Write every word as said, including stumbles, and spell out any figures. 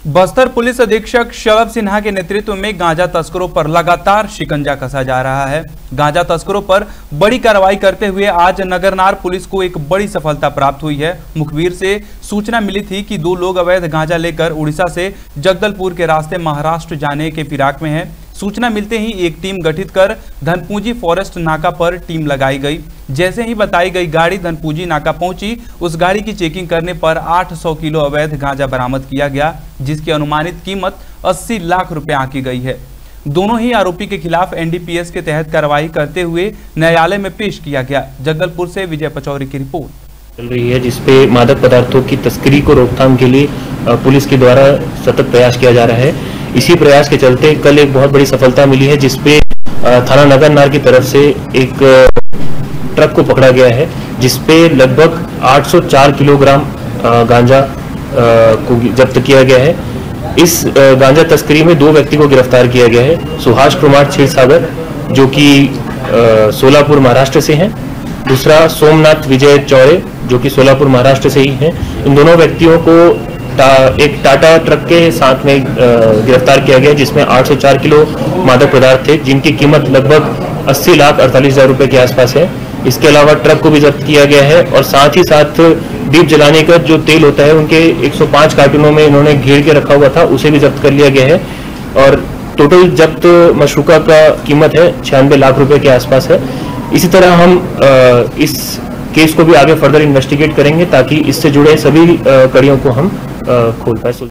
Bastar police अधीक्षक शलभ सिन्हा के नेतृत्व में गांजा तस्करों पर लगातार शिकंजा कसा जा रहा है। गांजा तस्करों पर बड़ी कार्रवाई करते हुए आज नगरनार पुलिस को एक बड़ी सफलता प्राप्त हुई है। मुखबिर से सूचना मिली थी कि दो लोग अवैध गांजा लेकर उड़ीसा से जगदलपुर के रास्ते महाराष्ट्र जाने के फिराक में हैं। सूचना मिलते ही एक टीम गठित कर धनपूंजी फॉरेस्ट नाका पर टीम लगाई गई। जैसे ही बताई गई गाड़ी धनपूंजी नाका पहुंची, उस गाड़ी की चेकिंग करने पर आठ सौ किलो अवैध गांजा बरामद किया गया, जिसकी अनुमानित कीमत अस्सी लाख रुपए आंकी गई है। दोनों ही आरोपी के खिलाफ एन डी पी एस के तहत कार्रवाई करते हुए न्यायालय में पेश किया गया। जगदलपुर से विजय पचौरी की रिपोर्ट चल रही है, जिसपे मादक पदार्थों की तस्करी को रोकथाम के लिए पुलिस के द्वारा सतत प्रयास किया जा रहा है। इसी प्रयास के चलते कल एक बहुत बड़ी सफलता मिली है, जिसपे थाना नगरनार की तरफ से एक ट्रक को पकड़ा गया है, जिसपे लगभग आठ सौ चार किलोग्राम गांजा को जब्त किया गया है। इस गांजा तस्करी में दो व्यक्ति को गिरफ्तार किया गया है। सुभाष कुमार क्षीरसागर जो कि सोलापुर महाराष्ट्र से हैं, दूसरा सोमनाथ विजय चौरे जो कि सोलापुर महाराष्ट्र से ही हैं। इन दोनों व्यक्तियों को टा, एक टाटा ट्रक के साथ में गिरफ्तार किया गया, जिसमें आठ सौ चार किलो मादक पदार्थ थे, जिनकी कीमत लगभग अस्सी लाख अड़तालीस हजार रुपए के आसपास है। इसके अलावा ट्रक को भी जब्त किया गया है और साथ ही साथ दीप जलाने का जो तेल होता है, उनके एक सौ पाँच कार्टूनों में इन्होंने घेर के रखा हुआ था, उसे भी जब्त कर लिया गया है। और टोटल जब्त मशरूका का कीमत है छियानवे लाख रुपए के आसपास है। इसी तरह हम इस केस को भी आगे फर्दर इन्वेस्टिगेट करेंगे, ताकि इससे जुड़े सभी कड़ियों को हम खोल पाए।